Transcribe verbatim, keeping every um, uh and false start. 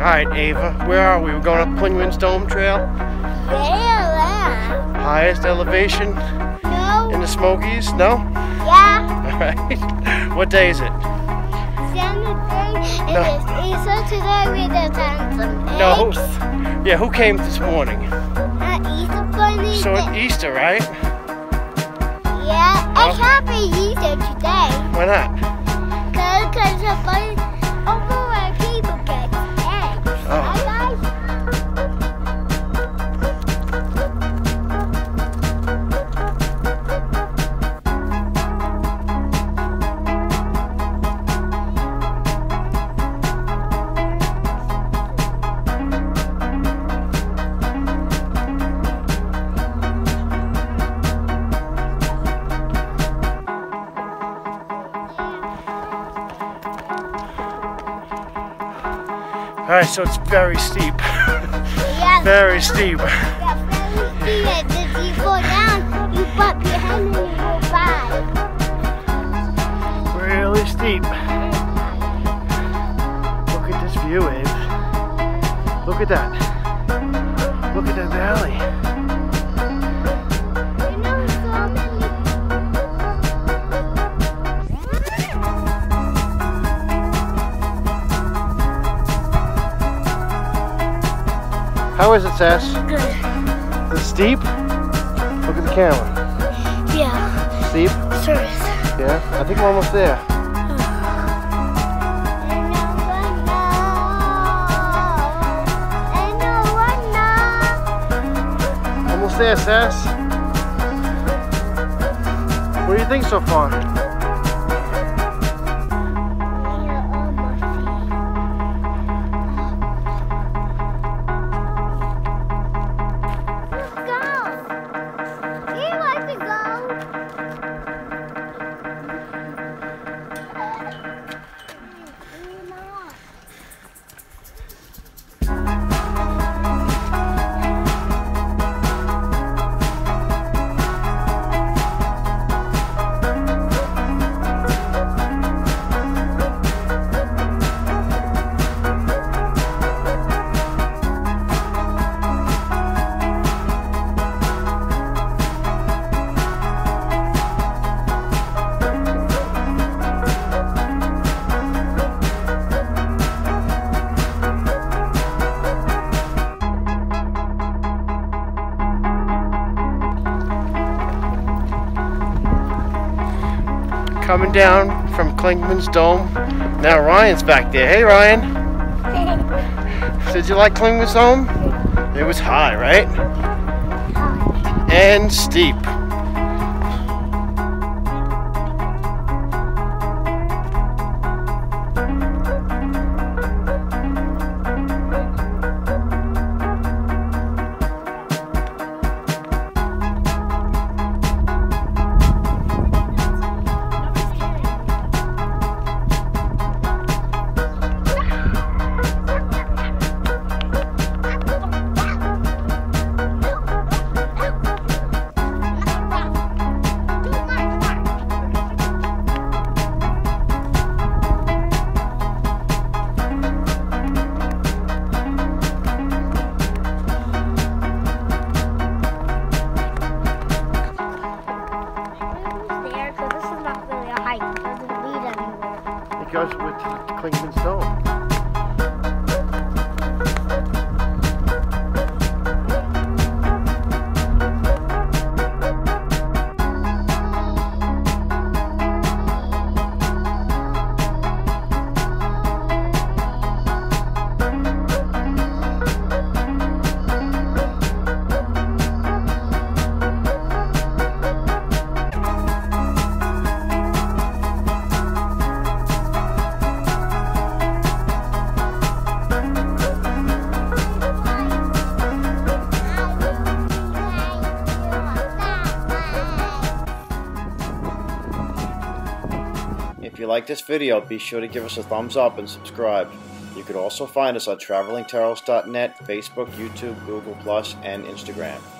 Alright, Ava, where are we? We're going up Clingman's Dome Trail? Yeah. Highest elevation No. in the Smokies? No? Yeah. Alright. What day is it? Saturday. No. It is Easter today. We just had some eggs. No. Yeah, who came this morning? Uh, Easter bunny. So it's Easter, right? Yeah. Oh. It can't be Easter today. Why not? Cause, cause the bunny over where people get eggs. Oh. Right, guys? Alright, so it's very steep. Yeah. Very steep. Yeah, very steep. If you fall down, you bump your head and you go by. Really steep. Look at this view, Abe. Look at that. Look at that valley. You know, so many. How is it, Sass? Good. Is it steep? Look at the camera. Yeah. Steep? Sure is. Yeah? I think we're almost there. Almost there, Sass. What do you think so far? Coming down from Clingman's Dome. Now Ryan's back there. Hey Ryan. Did you like Clingman's Dome? It was high, right? And steep. It goes with Clingman's Dome. If you like this video, be sure to give us a thumbs up and subscribe. You could also find us on traveling terrors dot net, Facebook, YouTube, Google plus, and Instagram.